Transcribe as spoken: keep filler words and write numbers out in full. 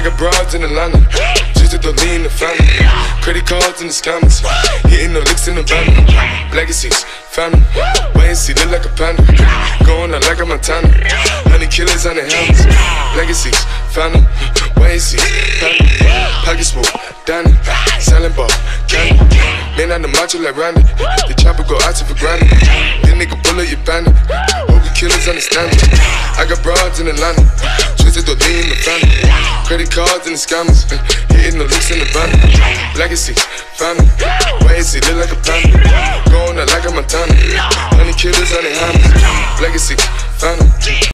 got broads in Atlanta, just to lean the family. Credit cards in the scammers, hitting the licks in the van. Legacies, family, wait and see, look like a panda. Going out like a Montana, honey killers on the helmets. Legacies, family, wait and see, family. Pocket smoke, Danny, selling ball, candy. Man on the macho like Randy, the chopper go out to for granted. This nigga bullet, you bandit. Hope the killers understand me. I got broads in Atlanta, twisted to lean the family. Credit cards and the scammers, hitting the looks in the van. Legacy, family, wait and see, look like a panda. Going out like a Montana, honey killers on the hammers. Legacy, family.